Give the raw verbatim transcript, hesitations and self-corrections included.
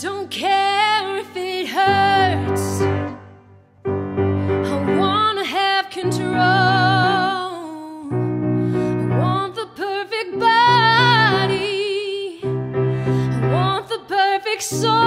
don't care if it hurts. I wanna have control. I want the perfect body. I want the perfect soul.